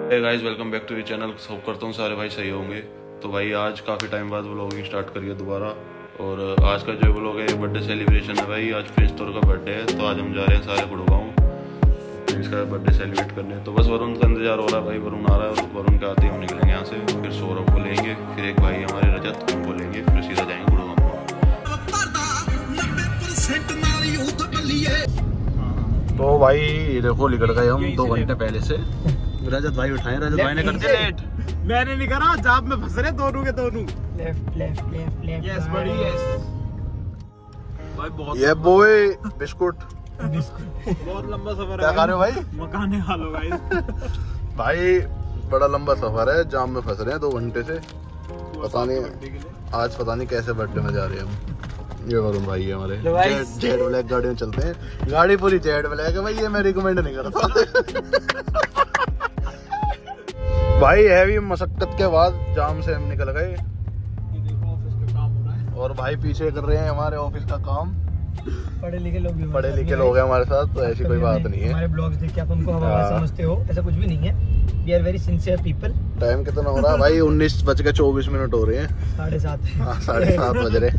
Hey guys, welcome back to the channel. Hope करता हूँ सारे भाई सही होंगे। तो भाई आज काफ़ी टाइम बाद व्लॉगिंग स्टार्ट करिए दोबारा। और आज का जो व्लॉग है बर्थडे सेलिब्रेशन है भाई। आज प्रिंस तौर का बर्थडे है, तो आज हम जा रहे हैं सारे गुड़गांव प्रिंस का बर्थडे सेलिब्रेट करने। तो बस वरुण का इंतजार हो रहा है भाई। वरुण आ रहा है और वरुण के आते ही हम निकलेंगे यहाँ से। फिर सौरभ को लेंगे, फिर एक भाई हमारे रजत उनको लेंगे, फिर सीधा जाएंगे गुड़गांव। तो भाई देखो निकल गए हम 2 घंटे पहले से। रजत भाई उठाए, रजत भाई ने कर दिया लेट। मैंने नहीं करा, जाप में फंस रहे दोनों के दोनों। Left left left left. Yes बड़ी यस भाई। बहुत ये बॉय बिस्कुट बहुत लंबा सफर है। क्या खा रहे हो भाई? मकाने खा लो गाइस। भाई बड़ा लंबा सफर है, जाम में फंस रहे हैं 2 घंटे से। पता नहीं आज पता नहीं कैसे बर्थडे में जा रहे हैं हम। ये वरुण भाई है हमारे। जेड ब्लैक गाड़ी में चलते हैं। गाड़ी पूरी जेड ब्लैक है भाई, ये मैं रिकमेंड नहीं करता। भाई हैवी मशक्कत के बाद जाम से हम निकल गए। ऑफिस का काम हो रहा है और भाई पीछे कर रहे हैं हमारे ऑफिस का काम। पढ़े लिखे लोग भी, पढ़े लिखे लोग हैं हमारे साथ, तो ऐसी कोई बात नहीं है। हमारे ब्लॉग्स देख के आप हमको हवा समझते हो, ऐसा कुछ भी नहीं है। We are very sincere people. Time कितना हो रहा है भाई? 19:24 हो रहे हैं। 7:30। हाँ 7:30 बज रहे।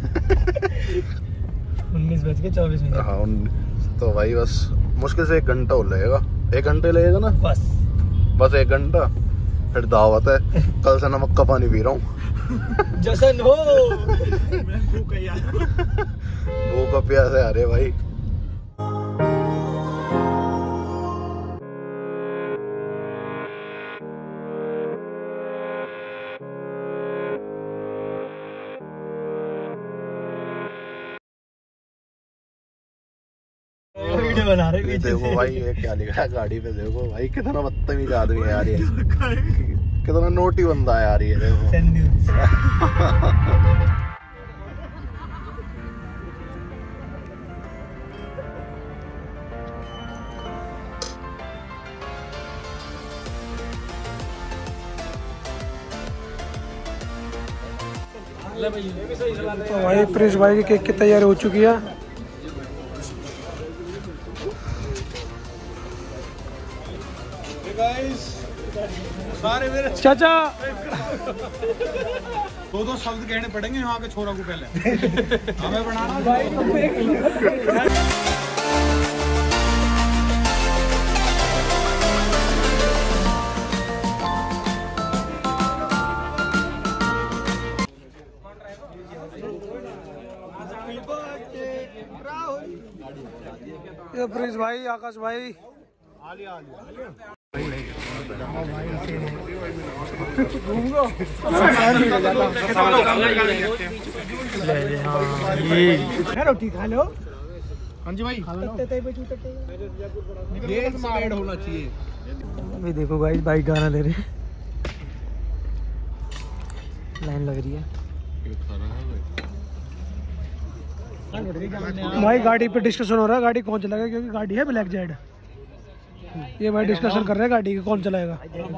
19:24। हाँ तो भाई बस मुश्किल से 1 घंटा हो लगेगा। 1 घंटे लगेगा ना बस 1 घंटा। फिर दावत है। कल से नमक का पानी पी रहा हूँ। जशन हो। मैं भूख है यार। भूख का प्यास है। अरे भाई वीडियो बना रहे हैं। देखो भाई ये क्या लिखा है गाड़ी पे। देखो भाई कितना बदतमीज आदमी है यार ये। कितना नोटी बंदा है यार ये। देखो तो भाई प्रिंस भाई की केक की तैयारी हो चुकी है। सारे मेरे चाचा 2 शब्द कहने पड़ेंगे वहाँ के छोरा को पहले। हमें बनाना ये प्रिंस भाई, आकाश भाई। रोटी खा लो। हाँ जी भाई, ये ऐड होना चाहिए। भाई देखो गाइस, भाई गाना ले रहे हैं। लाइन लग रही है भाई गाड़ी पे डिस्कशन हो रहा है, गाड़ी कौन चलाएगा, क्योंकि गाड़ी है ब्लैक जेड। ये भाई डिस्कशन कर रहे हैं गाड़ी की कौन चलाएगा।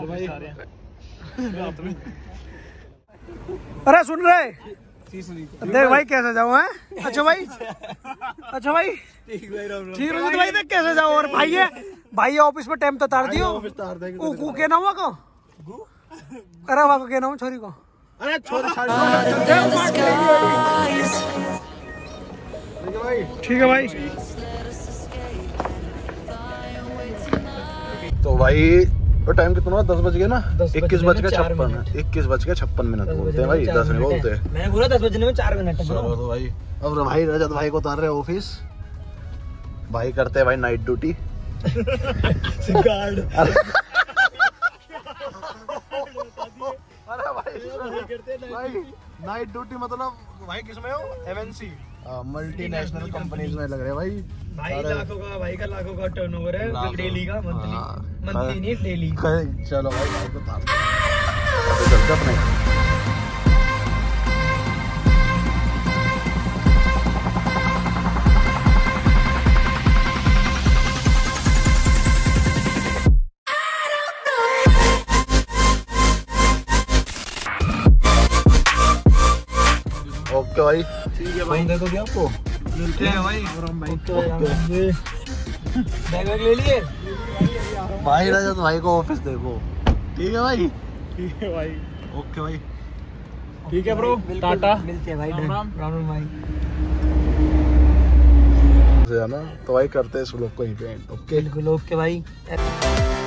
अरे सुन रहे देख भाई कैसे जाऊँ है। अच्छा भाई, अच्छा भाई ठीक भाई देख कैसे जाओ। और भाई है भाई ऑफिस में टाइम तो तार दियो। ऊ के नाम को अरे वाह के नाम छोरी को। अरे छोरी ठीक है भाई। तो भाई तो टाइम कितना हुआ? 10 बज गए ना। 21:56 21:56 बोलते हैं भाई, 10 नहीं बोलते। मैंने बोला 10 बजने में 4 मिनट। चलो तो भाई अब भाई रजत भाई को उतार रहे ऑफिस। भाई करते हैं भाई नाइट ड्यूटी। अरे भाई नाइट ड्यूटी मतलब भाई किसमें हो? MNC मल्टीनेशनल कंपनीज में लग रहे हैं भाई। भाई लाखों का टर्नओवर है डेली का। मंथली नहीं डेली। चलो भाई भाई को उतार चलते अपने। ओके भाई, ठीक है भाई, दे दोगे आपको? मिलते हैं भाई। बैग ले लिए भाई रजत भाई को ऑफिस देखो, ठीक है भाई, ठीक है भाई, ओके भाई, ठीक है ब्रो, टाटा, मिलते हैं भाई, राम राम। राम भाई। है ना, तो भाई करते हैं इस व्लॉग को यहीं पे एंड। ओके बिल्कुल ओके भाई।